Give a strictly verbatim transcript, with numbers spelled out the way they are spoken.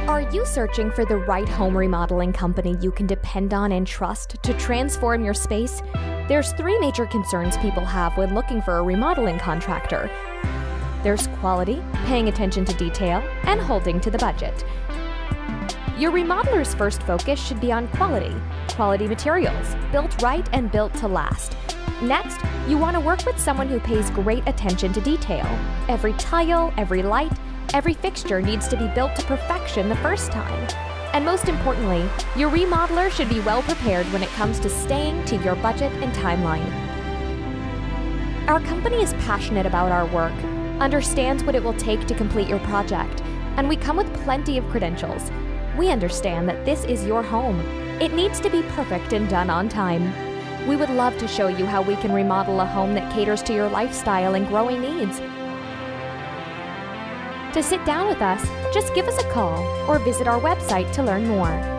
Are you searching for the right home remodeling company you can depend on and trust to transform your space? There's three major concerns people have when looking for a remodeling contractor. There's quality, paying attention to detail, and holding to the budget. Your remodeler's first focus should be on quality. Quality materials, built right and built to last. Next, you want to work with someone who pays great attention to detail. Every tile, every light, every fixture needs to be built to perfection the first time. And most importantly, your remodeler should be well prepared when it comes to staying to your budget and timeline. Our company is passionate about our work, understands what it will take to complete your project, and we come with plenty of credentials. We understand that this is your home. It needs to be perfect and done on time. We would love to show you how we can remodel a home that caters to your lifestyle and growing needs. To sit down with us, just give us a call or visit our website to learn more.